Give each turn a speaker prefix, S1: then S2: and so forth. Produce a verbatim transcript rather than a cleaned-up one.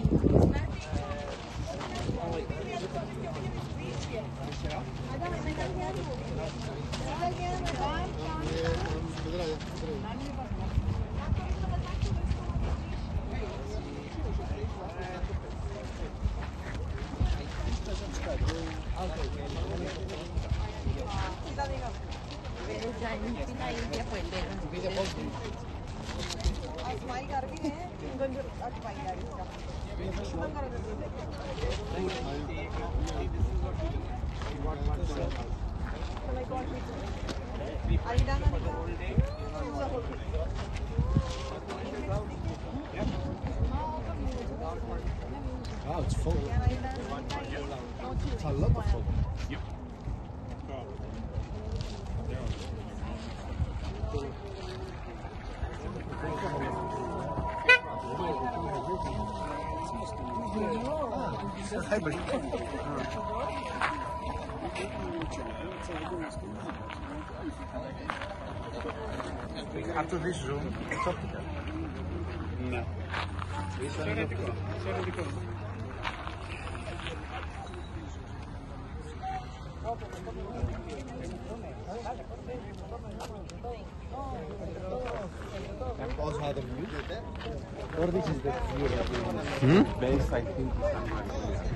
S1: Wow, it's full. I love the full.
S2: Yep.
S1: Hybrid. After this room, it's up to them.
S2: No. C'era di qua, c'era di qua.
S1: Also had a view. Or this is the view.
S3: Hmm?
S1: Base, I think.